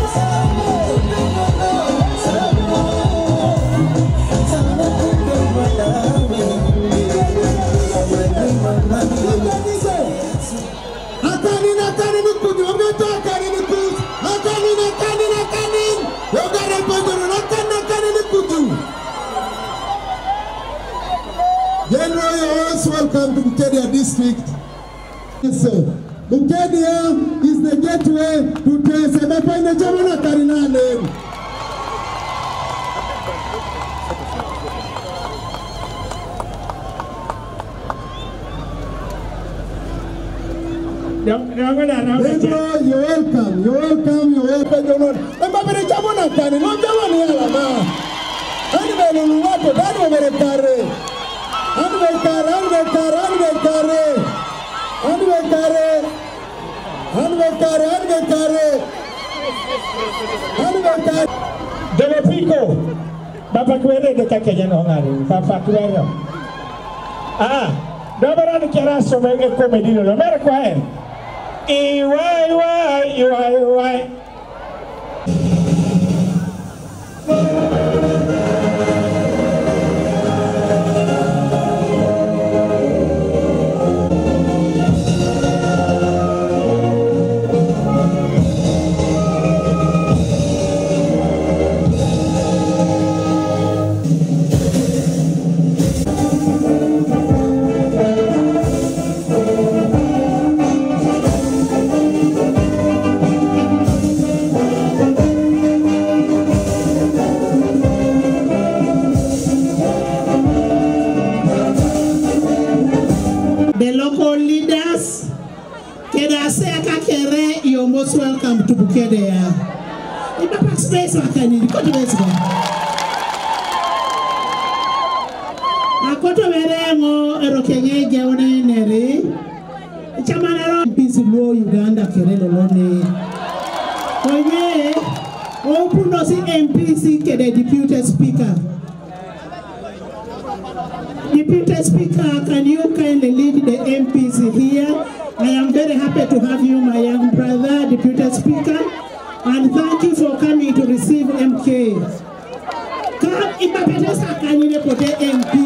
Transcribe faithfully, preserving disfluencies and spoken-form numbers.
General, you're also welcome to Bukedia district. Yes, sir. Bukedia is the gateway to Tese. Bapana Jamana Karinale. General, you're welcome. You're welcome. You're welcome. You're welcome. Bapana Jamana Karinale. No Jamana Yalama. Anyway, no water. That over Kare. Anvekare, Anvekare, Anvekare, Anvekare, Anvekare, Anvekare, Anvekare. Dele pico, Papa Quere de Cacayano, Papa Quere. Ah, Dabara de Carasso, a comedy, no matter what. E why, why, you are, why. The local leaders, Kedaseka Kere, you're most welcome to Bukedia. In the past space, I can in Kotovesko. Akoto Veremo, Erokenye, Gauni, Neri, Chamanaro, Peace Law, Uganda, Kerelo Lone. Oye, open us in M P C, the Deputy Speaker. Deputy Speaker, can you kindly lead the M P C here? I am very happy to have you, my young brother, Deputy Speaker, and thank you for coming to receive M K. Come, if I can you put the M P